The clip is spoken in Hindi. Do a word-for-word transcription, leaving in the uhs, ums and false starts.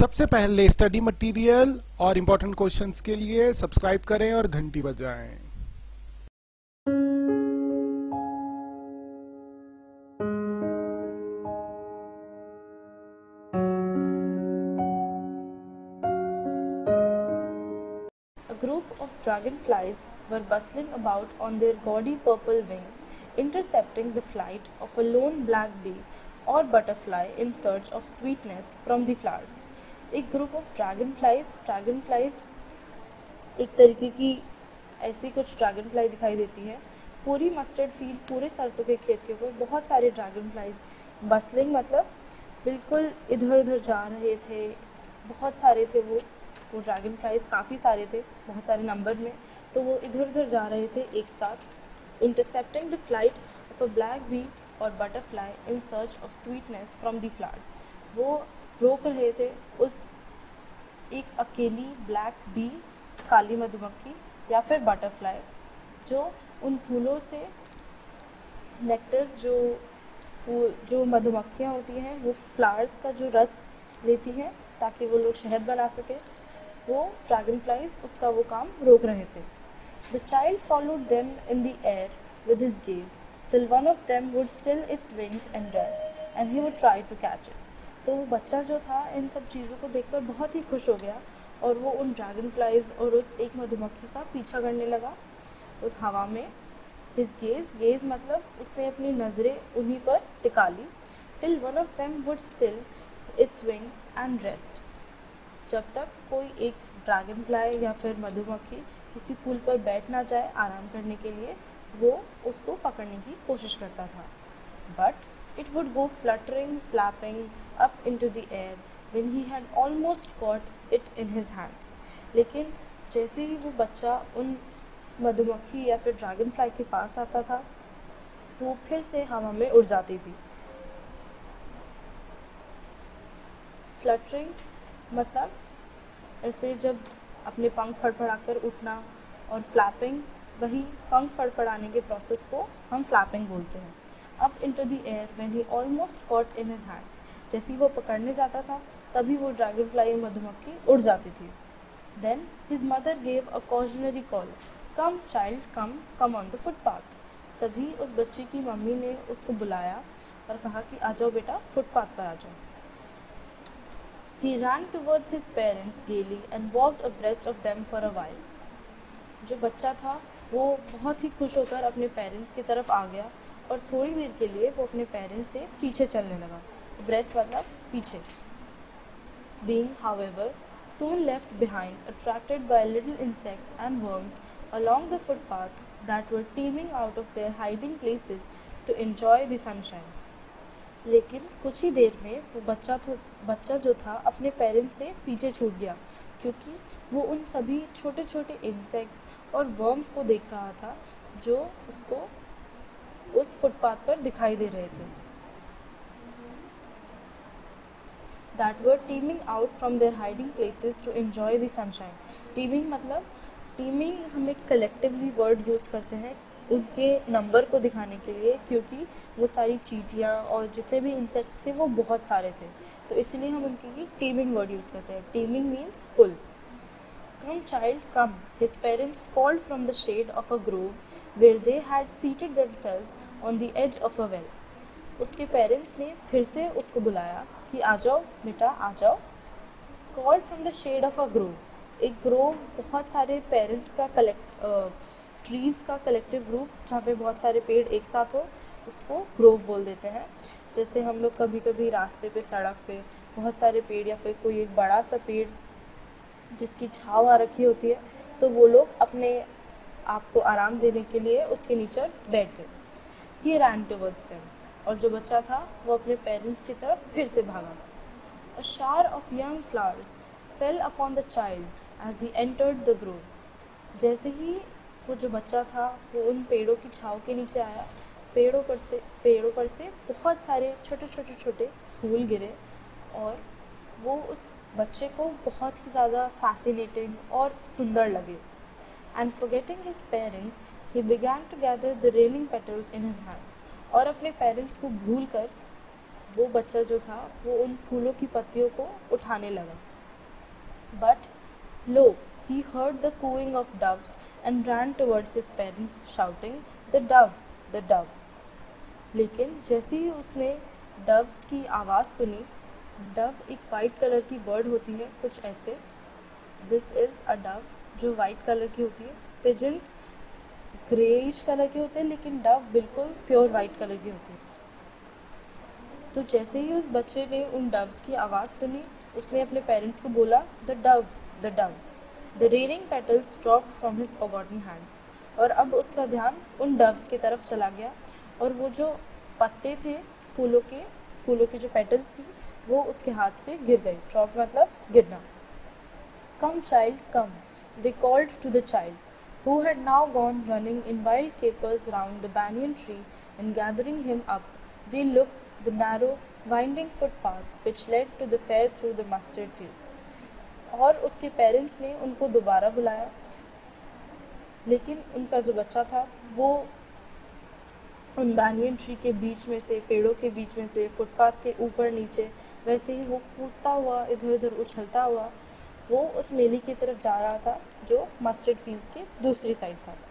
सबसे पहले स्टडी मटेरियल और इम्पोर्टेंट क्वेश्चंस के लिए सब्सक्राइब करें और घंटी बजाएं। A group of dragonflies were bustling about on their gaudy purple wings, intercepting the flight of a lone black bee or butterfly in search of sweetness from the flowers. एक group of dragonflies, dragonflies एक तरीके की ऐसी कुछ dragonfly दिखाई देती है। पूरी मस्टर्ड फील्ड, पूरे सरसों के खेत के ऊपर बहुत सारे dragonflies, bustling मतलब बिल्कुल इधर उधर जा रहे थे, बहुत सारे थे वो वो ड्रैगन फ्लाइज काफ़ी सारे थे, बहुत सारे नंबर में, तो वो इधर उधर जा रहे थे एक साथ। Intercepting the flight of a black bee और butterfly in search of sweetness from the flowers, वो रोक रहे थे उस एक अकेली ब्लैक बी, काली मधुमक्खी या फिर बटरफ्लाई, जो उन फूलों से नेक्टर, जो फूल जो मधुमक्खियाँ होती हैं वो फ्लावर्स का जो रस लेती हैं ताकि वो लोग शहद बना सके, वो ड्रैगन फ्लाइज उसका वो काम रोक रहे थे। The child followed them in the air with his gaze till one of them would still its wings and rest and he would try to catch it. तो वो बच्चा जो था इन सब चीज़ों को देखकर बहुत ही खुश हो गया और वो उन ड्रैगन फ्लाइज और उस एक मधुमक्खी का पीछा करने लगा उस हवा में। हिज गेज गेज मतलब उसने अपनी नज़रें उन्हीं पर टिका ली। Till one of them would still its wings and rest, जब तक कोई एक ड्रैगन फ्लाई या फिर मधुमक्खी किसी फूल पर बैठ ना जाए आराम करने के लिए, वो उसको पकड़ने की कोशिश करता था। But it would go fluttering flapping up into the air when he had almost caught it in his hands. लेकिन जैसे ही वो बच्चा उन मधुमक्खी या फिर ड्रैगन फ्लाई के पास आता था तो वो फिर से हवा में उड़ जाती थी। फ्लटरिंग मतलब ऐसे जब अपने पंख फड़फड़ाकर उठना, और फ्लैपिंग वही पंख फड़फड़ाने के प्रोसेस को हम फ्लैपिंग बोलते हैं। Up into the air when he almost caught in his hands, जैसे ही वो पकड़ने जाता था तभी वो ड्रैगन फ्लाई मधुमक्खी उड़ जाती थी। Then his mother gave a cautionary call, come child come come on the footpath. तभी उस बच्चे की मम्मी ने उसको बुलाया और कहा कि आ जाओ बेटा, फुटपाथ पर आ जाओ। He ran towards his parents gaily and walked abreast of them for a while. जो बच्चा था वो बहुत ही खुश होकर अपने पेरेंट्स की तरफ आ गया और थोड़ी देर के लिए वो अपने पेरेंट्स से पीछे चलने लगा। Abreast मतलब पीछे। Being, however, soon left behind, attracted by little insects and worms along the footpath that were teeming out of their hiding places to enjoy the sunshine. लेकिन कुछ ही देर में वो बच्चा तो बच्चा जो था अपने पेरेंट्स से पीछे छूट गया, क्योंकि वो उन सभी छोटे छोटे इंसेक्ट्स और वर्म्स को देख रहा था जो उसको उस फुटपाथ पर दिखाई दे रहे थे। That were teeming out from their hiding places to enjoy the sunshine. Teeming मतलब teeming हम एक collectively word यूज़ करते हैं उनके नंबर को दिखाने के लिए, क्योंकि वो सारी चींटियाँ और जितने भी इंसेक्ट्स थे वो बहुत सारे थे, तो इसलिए हम उनके टीमिंग वर्ड यूज़ करते हैं। Teeming means full. Come child come, his parents called from the shade of a grove where they had seated themselves on the edge of a well. उसके पेरेंट्स ने फिर से उसको बुलाया कि आ जाओ बेटा, आ जाओ। Called from the shade of a grove, एक ग्रोव बहुत सारे पेरेंट्स का कलेक्ट ट्रीज़ का कलेक्टिव ग्रुप जहाँ पे बहुत सारे पेड़ एक साथ हो, उसको ग्रोव बोल देते हैं। जैसे हम लोग कभी कभी रास्ते पे, सड़क पे बहुत सारे पेड़ या फिर कोई एक बड़ा सा पेड़ जिसकी छाँव आ रखी होती है, तो वो लोग अपने आप को आराम देने के लिए उसके नीचे बैठ गए। ही रैन टुवर्ड्स देम, और जो बच्चा था वो अपने पेरेंट्स की तरफ फिर से भागा। A shower of young flowers fell upon the child as he entered the grove. जैसे ही वो जो बच्चा था वो उन पेड़ों की छाँव के नीचे आया, पेड़ों पर से पेड़ों पर से बहुत सारे छोटे छोटे छोटे फूल गिरे और वो उस बच्चे को बहुत ही ज़्यादा फैसिनेटिंग और सुंदर लगे। And forgetting his parents he began to gather the raining petals in his hands, और अपने पेरेंट्स को भूल कर वो बच्चा जो था वो उन फूलों की पत्तियों को उठाने लगा। But lo, he heard the cooing of doves and ran towards his parents shouting, "The dove, the dove." लेकिन जैसे ही उसने डव्स की आवाज़ सुनी, डव एक वाइट कलर की बर्ड होती है, कुछ ऐसे, दिस इज़ अ डव, जो वाइट कलर की होती है। पिजन्स ग्रेइश कलर के होते हैं, लेकिन डव बिल्कुल प्योर वाइट कलर की होती है। तो जैसे ही उस बच्चे ने उन डव्स की आवाज़ सुनी, उसने अपने पेरेंट्स को बोला, the dove, the dove. The raining petals dropped from his forgotten hands. और अब उसका ध्यान उन डव्स की तरफ चला गया, और वो जो पत्ते थे फूलों के, फूलों की जो पेटल्स थी, वो उसके हाथ से गिर गई। ड्रॉप मतलब गिरना। Come child come, they called to the child, who had now gone running in wild capers round the banyan tree, and gathering him up, they looked the narrow, winding footpath which led to the fair through the mustard fields. और उसके पेरेंट्स ने उनको दोबारा बुलाया, लेकिन उनका जो बच्चा था वो उन बैनियन ट्री के बीच में से, पेड़ों के बीच में से, फुटपाथ के ऊपर नीचे, वैसे ही वो कूदता हुआ, इधर उधर उछलता हुआ, वो उस मेली की तरफ जा रहा था जो मस्टर्ड फील्ड्स की दूसरी साइड था।